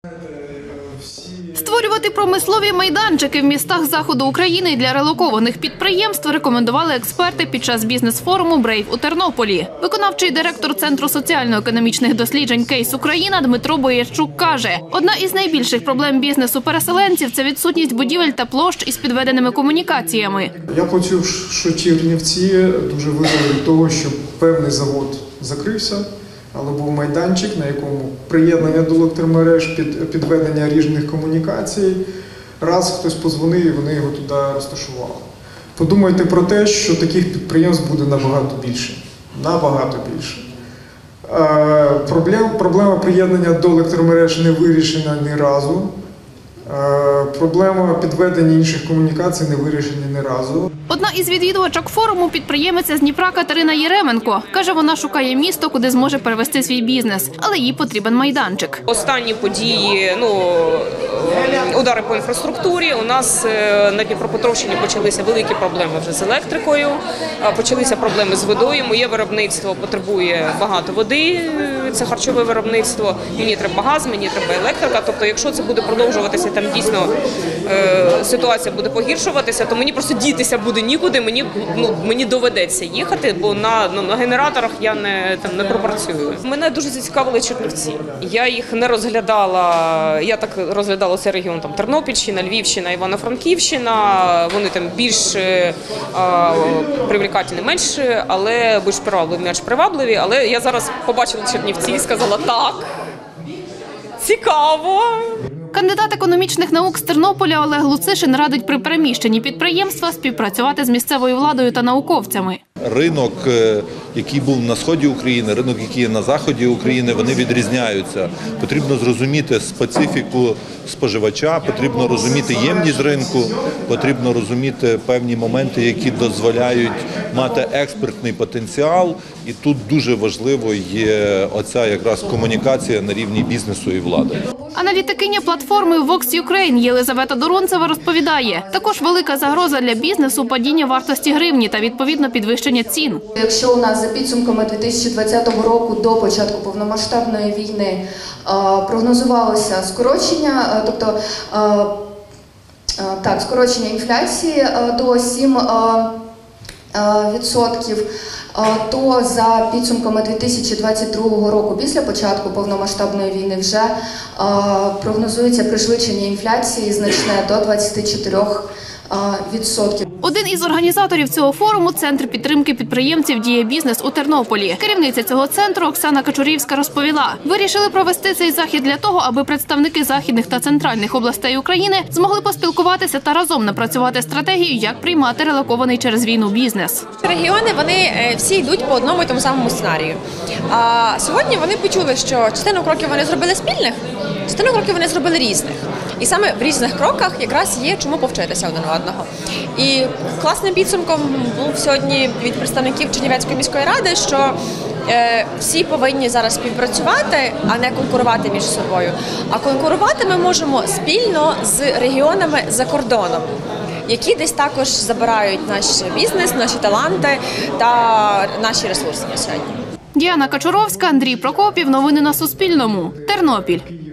Створювати промислові майданчики в містах Заходу України для релокованих підприємств рекомендували експерти під час бізнес-форуму «Брейв» у Тернополі. Виконавчий директор Центру соціально-економічних досліджень «Кейс Україна» Дмитро Боярчук каже, одна із найбільших проблем бізнесу переселенців – це відсутність будівель та площ із підведеними комунікаціями. Я почув, що Чернівці дуже визвали від того, що певний завод закрився, але був майданчик, на якому приєднання до електромереж, підведення різних комунікацій. Раз хтось подзвонив, і вони його туди розташували. Подумайте про те, що таких підприємств буде набагато більше. Набагато більше. Проблема приєднання до електромереж не вирішена ні разу. Проблема підведення інших комунікацій не вирішена ні разу. Одна із відвідувачок форуму – підприємиця з Дніпра Катерина Єременко. Каже, вона шукає місто, куди зможе перевести свій бізнес, але їй потрібен майданчик. Останні події, удари по інфраструктурі. У нас на Дніпропетровщині почалися великі проблеми вже з електрикою, почалися проблеми з водою. Моє виробництво потребує багато води, це харчове виробництво. Мені треба газ, мені треба електрика. Тобто, якщо це буде продовжуватися, там дійсно ситуація буде погіршуватися, то мені просто дітися буде нікуди, мені доведеться їхати, бо на генераторах я не пропрацюю. Мене дуже зацікавили Чернівці. Я їх не розглядала, я так розглядала цей регіон, там Тернопільщина, Львівщина, Івано-Франківщина, вони там більш привлекательні, менш привабливі, але я зараз побачила Чернівці і сказала так, цікаво. Кандидат економічних наук з Тернополя Олег Луцишин радить при переміщенні підприємства співпрацювати з місцевою владою та науковцями. Ринок, який був на сході України, ринок, який є на заході України, вони відрізняються. Потрібно зрозуміти специфіку споживача, потрібно розуміти ємність ринку, потрібно розуміти певні моменти, які дозволяють мати експортний потенціал. І тут дуже важливо є оця якраз комунікація на рівні бізнесу і влади. Аналітикиня платформи Vox Ukraine Єлизавета Доронцева розповідає, також велика загроза для бізнесу – падіння вартості гривні та відповідно підвищення цін. Якщо у нас за підсумками 2020 року до початку повномасштабної війни прогнозувалося скорочення, тобто скорочення інфляції до 7%, то за підсумками 2022 року, після початку повномасштабної війни, вже прогнозується пришвидшення інфляції значне до 24%. Один із організаторів цього форуму – Центр підтримки підприємців «Діє бізнес» у Тернополі. Керівниця цього центру Оксана Качурівська розповіла, вирішили провести цей захід для того, аби представники західних та центральних областей України змогли поспілкуватися та разом напрацювати стратегію, як приймати релокований через війну бізнес. Регіони, вони всі йдуть по одному і тому самому сценарію. А сьогодні вони почули, що частину кроків вони зробили спільних, частину кроків вони зробили різних. І саме в різних кроках якраз є чому повчитися один одного. І класним підсумком був сьогодні від представників Чернівецької міської ради, що всі повинні зараз співпрацювати, а не конкурувати між собою. А конкурувати ми можемо спільно з регіонами за кордоном, які десь також забирають наш бізнес, наші таланти та наші ресурси на сьогодні. Діана Качуровська, Андрій Прокопів. Новини на Суспільному. Тернопіль.